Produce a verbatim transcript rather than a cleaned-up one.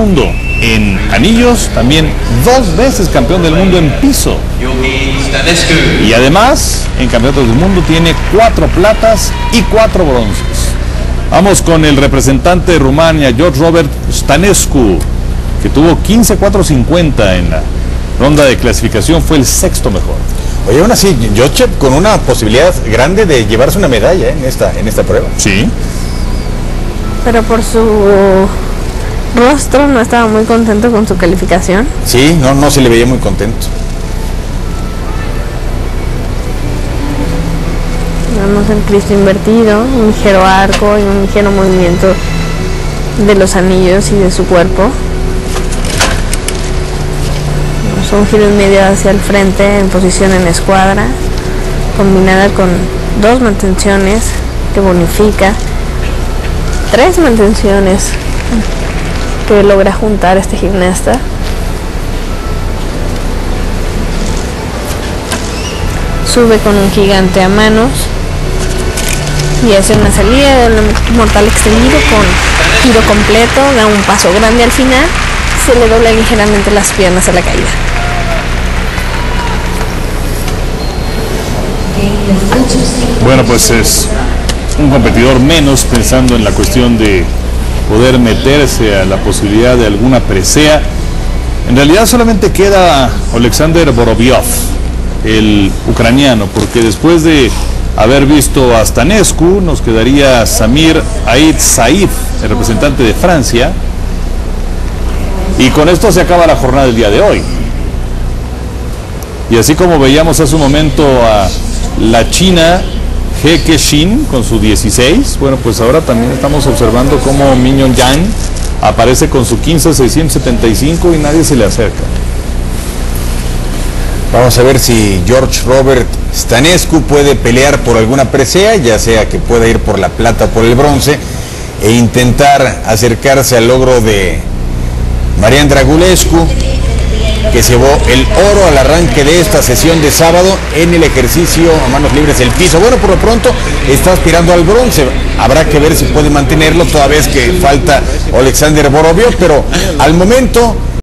mundo en anillos, también dos veces campeón del mundo en piso. Y además, en campeonatos del mundo tiene cuatro platas y cuatro bronces. Vamos con el representante de Rumania, George Robert Stănescu, que tuvo quince cuatro cincuenta en la ronda de clasificación, fue el sexto mejor. Oye, aún así, Jocep con una posibilidad grande de llevarse una medalla ¿eh? en, esta, en esta prueba. Sí. Pero por su rostro no estaba muy contento con su calificación. Sí, no, no se le veía muy contento. Vemos el Cristo invertido, un ligero arco y un ligero movimiento de los anillos y de su cuerpo. Vemos un giro y medio hacia el frente en posición en escuadra, combinada con dos mantenciones que bonifica, tres mantenciones que logra juntar este gimnasta. Sube con un gigante a manos y hace una salida del mortal extendido con giro completo, da un paso grande al final, se le dobla ligeramente las piernas a la caída. Bueno, pues es un competidor menos, pensando en la cuestión de poder meterse a la posibilidad de alguna presea. En realidad solamente queda Oleksandr Boroviov, el ucraniano, porque después de haber visto a Stănescu, nos quedaría Samir Ait Said, el representante de Francia, y con esto se acaba la jornada del día de hoy. Y así como veíamos hace un momento a la china He Kexin con su dieciséis, bueno, pues ahora también estamos observando cómo Mignon Yang aparece con su quince seiscientos setenta y cinco y nadie se le acerca. Vamos a ver si George Robert Stănescu puede pelear por alguna presea, ya sea que pueda ir por la plata o por el bronce, e intentar acercarse al logro de Marian Dragulescu, que se llevó el oro al arranque de esta sesión de sábado en el ejercicio a manos libres del piso. Bueno, por lo pronto está aspirando al bronce, habrá que ver si puede mantenerlo, toda vez que falta Oleksandr Boroviov, pero al momento